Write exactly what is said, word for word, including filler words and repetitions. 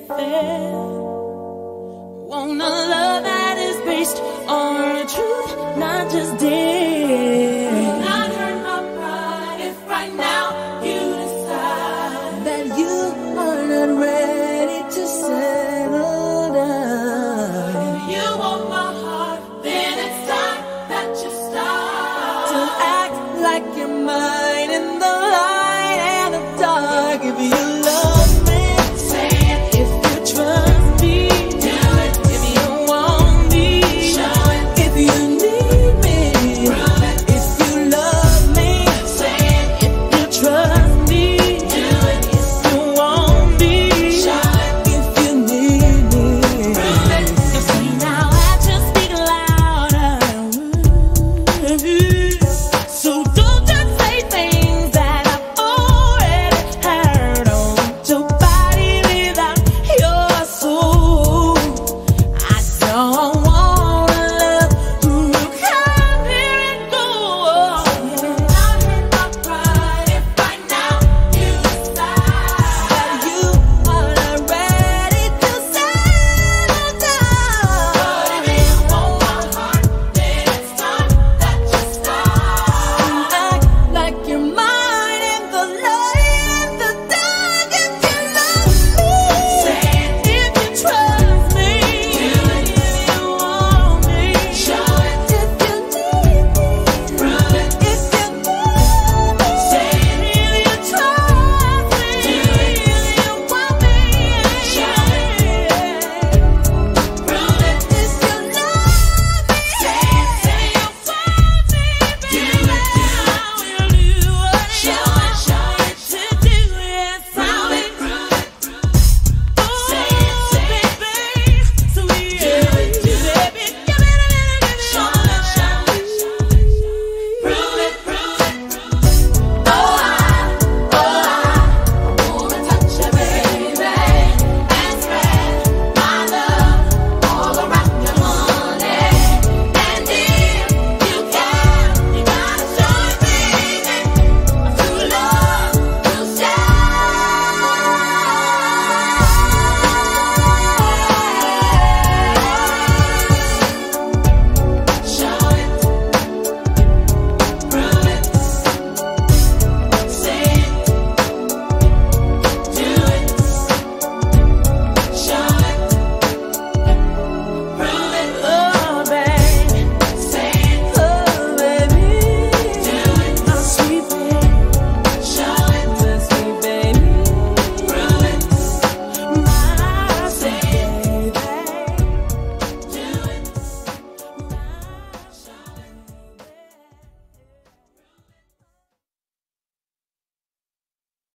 fair. Want a love that is based on truth, not just dare. Will not hurt my pride if right now you decide that you are not ready to settle down. If you want my heart, then it's time that you start to act like you're mine in the light and the dark. If you